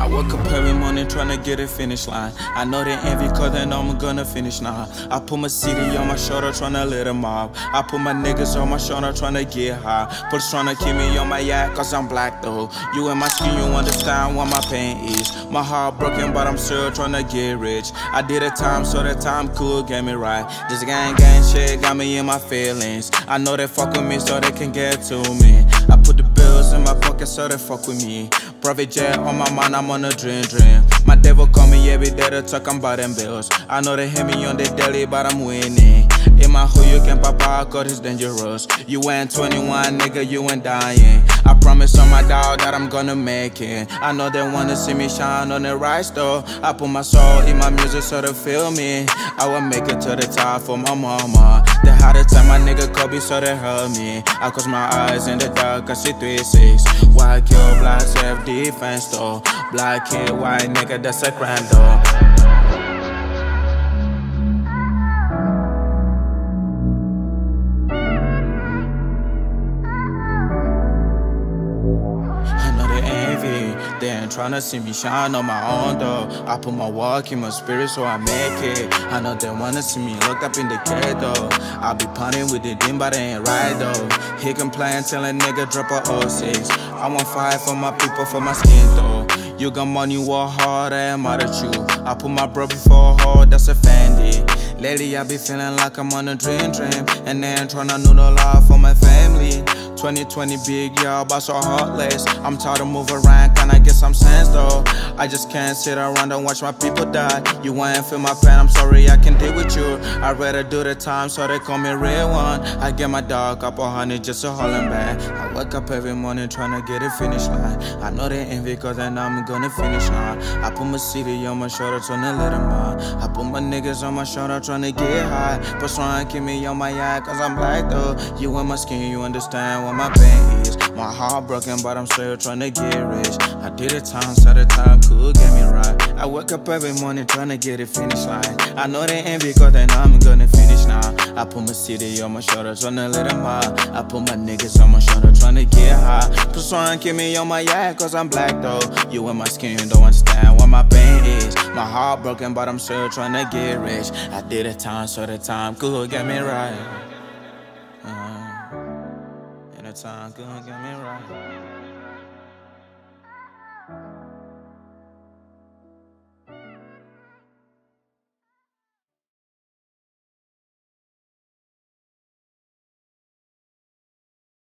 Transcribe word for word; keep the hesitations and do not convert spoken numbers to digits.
wake up every morning tryna get a finish line. I know they envy cause they know I'm gonna finish now. I put my city on my shoulder tryna let them mob. I put my niggas on my shoulder tryna get high. Push tryna keep me on my yak cause I'm black though. You in my skin, you understand what my pain is. My heart broken but I'm still tryna get rich. I did a time so that time could get me right. This gang gang shit got me in my feelings. I know they fuck with me so they can get to me. I put the bills in my pocket so they fuck with me. Private jet on my mind, I'm on a dream dream. My devil call me every day to talk about them bills. I know they hit me on the daily, but I'm winning. In my hood, you can pop out, cause it's dangerous. You ain't twenty-one, nigga, you ain't dying. I promise on my dog that I'm gonna make it. I know they wanna see me shine on the rise though. I put my soul in my music so they feel me. I will make it to the top for my mama. They had to tell my nigga Kobe so they heard me. I close my eyes in the dark, I see three six. White kill, black self-defense though. Black kid, white nigga, that's a crime though. They ain't tryna see me shine on my own though. I put my walk in my spirit so I make it. I know they wanna see me locked up in the cage though. I be punting with the dim but they ain't right though. He can play until a nigga drop a oh six. I want fight for my people, for my skin though. You got money, work hard, I am mad at you. I put my bro before hard, that's a Fendi. Lately I be feeling like I'm on a dream dream. And they ain't tryna know the love for my family. twenty twenty big, y'all, but so heartless. I'm tired of moving around, can I get some sense though? I just can't sit around and watch my people die. You ain't feel my pain, I'm sorry I can't deal with you. I'd rather do the time so they call me real one. I get my dog up a hundred just to hold him back. I wake up every morning trying to get a finish line. I know they envy cause they know I'm gonna finish now. I put my city on my shoulder trying to let them out. I put my niggas on my shoulder trying to get high. But trying to keep me on my eye cause I'm black though. You in my skin, you understand what my pain is. My heart broken but I'm still trying to get rich. I did it time so the time could get me right. I wake up every morning trying to get a finish line. I know they envy cause they know I'm gonna finish now. I put my city on my shoulder trying to let them out. I put my niggas on my shoulder trying to get high. Plus trying to keep me on my eye cause I'm black though. You in my skin don't understand what my pain is. My heart broken but I'm still trying to get rich. I did it time so the time could get me right. Uh, and the time could get me right.